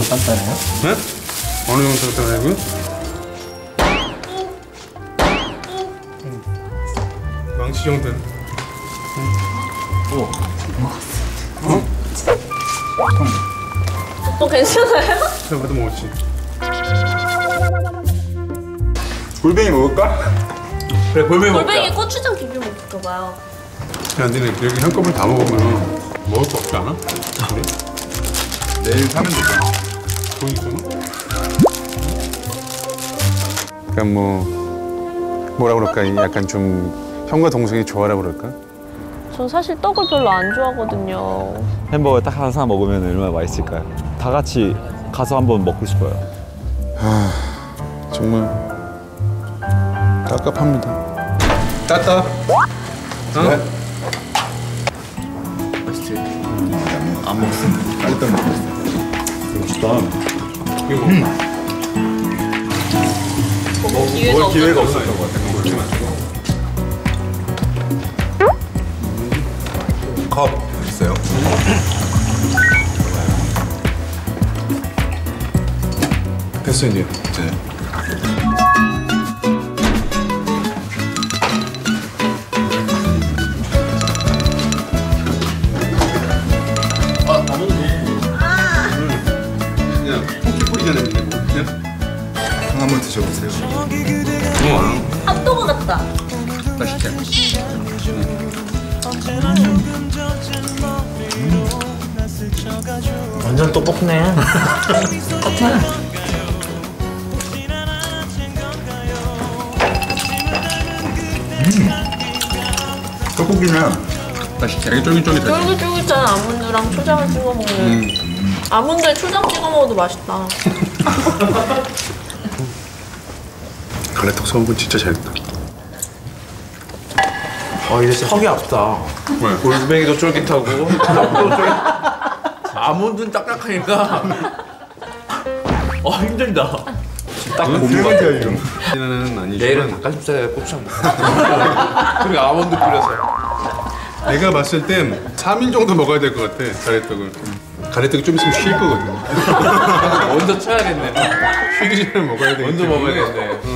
단단해요? 네? 어느 정도 단단하고요? 망치 정도. 오. 괜찮아요? 내가 봐도 먹었지. 골뱅이 먹을까? 그래, 골뱅이 먹자. 골뱅이 고추장 비벼 먹을까 봐요. 야, 니네 여기 한꺼번에 다 먹으면 먹을 거 없지 않아? 그래? 내일 사면 되잖아. 돈 있으면? 그러니까 뭐라 그럴까? 약간 좀 형과 동생이 조화라 그럴까? 전 사실 떡을 별로 안 좋아하거든요. 햄버거 딱 하나 사 먹으면 얼마나 맛있을까요? 다 같이 가서 한번 먹고 싶어요. 정말 깝깝합니다. 따따. 네? 맛있지? 안 먹었어. 일단 먹었어. 맛있다. 이거 먹을 기회가 없었던 것 같아. 컵 있어요? 됐어 이제. 그냥 토끼 뿌리잖아요. 그냥. 한번 드셔보세요. 핫도그 같다. 맛있지? 완전 똑똑네. 떡볶이는 맛있지? 되게 쫄깃쫄깃하지? 쫄깃쫄깃한 아몬드랑 초장을 찍어 먹는. 아몬드에 초장 찍어 먹어도 맛있다. 갈래떡 소금은 진짜 잘했다. 이제 턱이 아프다. 왜? 골뱅이도 쫄깃하고, 떡도 아몬드는 딱딱하니까. 힘들다. 딱 고기 같아. 내일은 아니지만 내일은 닭가슴살에 고추장 먹어. 그리고 아몬드 뿌려서. 내가 봤을 땐 3일 정도 먹어야 될 것 같아. 가래떡을. 가래떡이 좀 있으면 쉴 거거든. 먼저 쳐야겠네. 쉬기 전에 먹어야 돼. 먼저 먹어야겠네.